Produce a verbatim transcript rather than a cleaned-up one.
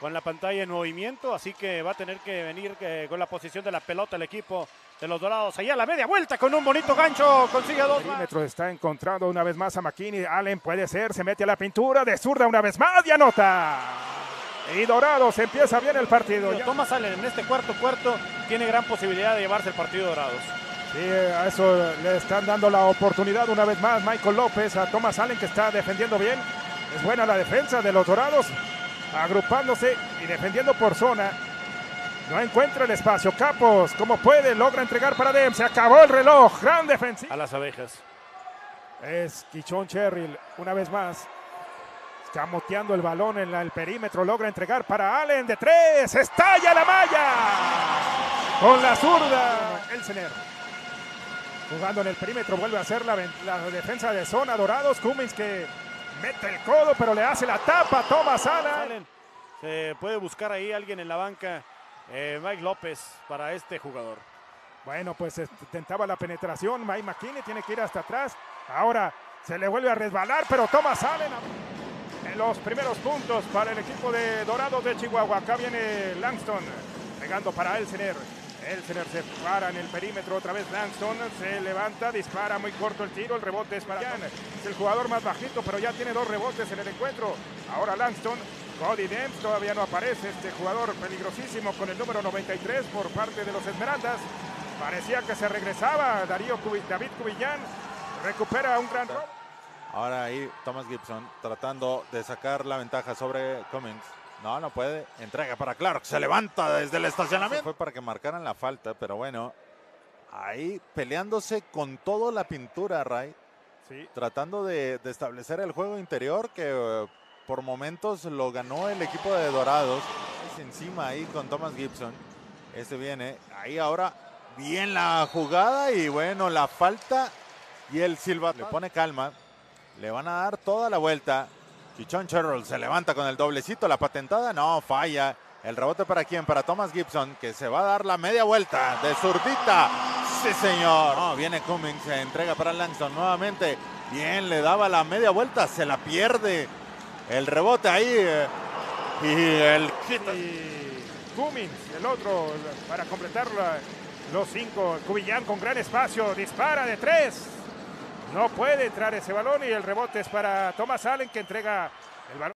con la pantalla en movimiento, así que va a tener que venir eh, con la posición de la pelota el equipo de los Dorados. Allá a la media vuelta con un bonito gancho, consigue dos. El perímetro está encontrando una vez más a McKinney. Allen puede ser, se mete a la pintura, de zurda una vez más y anota. Y Dorados empieza bien el partido. Thomas Allen en este cuarto cuarto tiene gran posibilidad de llevarse el partido Dorados. Sí, a eso le están dando la oportunidad una vez más Michael López a Thomas Allen, que está defendiendo bien. Es buena la defensa de los Dorados, agrupándose y defendiendo por zona. No encuentra el espacio. Capos, como puede, logra entregar para Dem. Se acabó el reloj. Gran defensiva. A las abejas. Es Quichón Cherrill una vez más. Escamoteando el balón en la, el perímetro. Logra entregar para Allen de tres. Estalla la malla. Con la zurda. El Cener. Jugando en el perímetro. Vuelve a hacer la, la defensa de zona. Dorados. Cummings que mete el codo, pero le hace la tapa. Thomas Allen. Se puede buscar ahí alguien en la banca. Eh, Mike López para este jugador. Bueno, pues intentaba la penetración. Mike McKinney tiene que ir hasta atrás. Ahora se le vuelve a resbalar, pero Thomas Allen en los primeros puntos para el equipo de Dorados de Chihuahua. Acá viene Langston pegando para Elsener. Elsener se para en el perímetro otra vez. Langston se levanta, dispara muy corto el tiro. El rebote es para Jan. Es el jugador más bajito, pero ya tiene dos rebotes en el encuentro. Ahora Langston. Cody Dems todavía no aparece, este jugador peligrosísimo con el número noventa y tres por parte de los Esmeraldas. Parecía que se regresaba Darío Cubi, David Cubillán, recupera un gran robo. Ahora ahí Thomas Gibson tratando de sacar la ventaja sobre Cummings. No, no puede. Entrega para Clark, se levanta desde el estacionamiento. Fue para que marcaran la falta, pero bueno, ahí peleándose con toda la pintura, Ray. Sí. Tratando de, de establecer el juego interior que... Uh, por momentos lo ganó el equipo de Dorados. Es encima ahí con Thomas Gibson. Este viene. Ahí ahora bien la jugada y bueno, la falta y el silbato. Le pone calma. Le van a dar toda la vuelta. Quichón Cherrill se levanta con el doblecito. La patentada no, falla. El rebote para quién? Para Thomas Gibson, que se va a dar la media vuelta de zurdita. Sí, señor. No, viene Cummings, se entrega para Langston nuevamente. Bien, le daba la media vuelta, se la pierde. El rebote ahí eh, y el y Cummings, el otro, para completar la, los cinco. Cubillán con gran espacio, dispara de tres. No puede entrar ese balón y el rebote es para Thomas Allen, que entrega el balón.